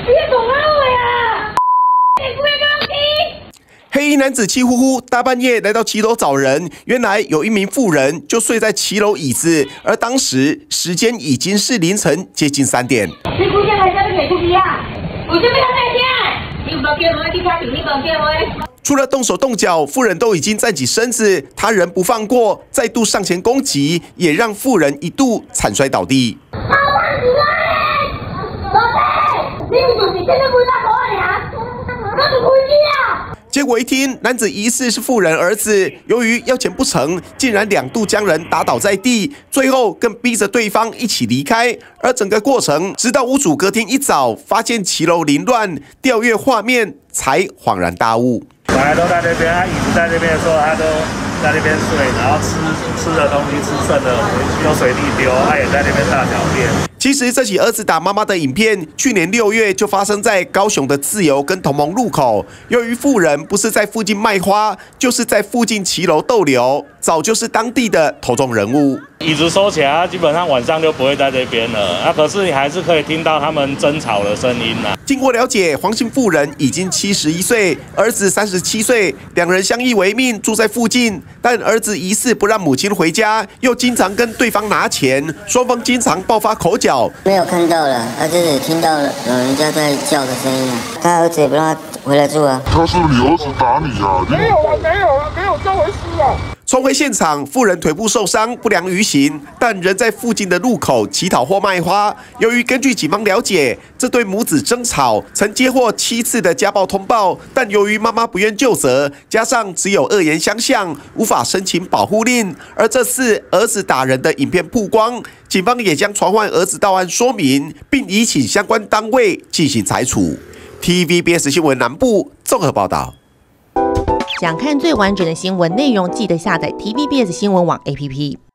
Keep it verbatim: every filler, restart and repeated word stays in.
黑衣男子气呼呼，大半夜来到骑楼找人。原来有一名妇人就睡在骑楼椅子，而当时时间已经是凌晨接近三点。除了动手动脚，妇人都已经站起身子，他人不放过，再度上前攻击，也让妇人一度惨摔倒地。 结果一听，男子疑似是妇人儿子，由于要钱不成，竟然两度将人打倒在地，最后更逼着对方一起离开。而整个过程，直到屋主隔天一早发现骑楼凌乱，调阅画面，才恍然大悟。 本来都在那边，他椅子在那边的时候，他都在那边睡，然后吃吃的东西吃剩的就随地丢，他也在那边大小便。 其实这起儿子打妈妈的影片，去年六月就发生在高雄的自由跟同盟路口。由于妇人不是在附近卖花，就是在附近骑楼逗留，早就是当地的头重人物。 椅子收起来，他基本上晚上就不会在这边了。啊，可是你还是可以听到他们争吵的声音呐。 经过了解，黄姓妇人已经七十一岁，儿子三十七岁，两人相依为命，住在附近。但儿子疑似不让母亲回家，又经常跟对方拿钱，双方经常爆发口角。 没有看到了，他就是也听到了老人家在叫的声音啊。他儿子也不让他回来住啊。 他是不是你儿子打你啊？ 没有啊，没有啊，没有这回事啊。 冲回现场，妇人腿部受伤，不良于行，但仍在附近的路口乞讨或卖花。由于根据警方了解，这对母子争吵，曾接获七次的家暴通报，但由于妈妈不愿就责，加上只有恶言相向，无法申请保护令。而这次儿子打人的影片曝光，警方也将传唤儿子到案说明，并已请相关单位进行裁处。T V B S 新闻南部综合报道。 想看最完整的新闻内容，记得下载 T V B S 新闻网 A P P。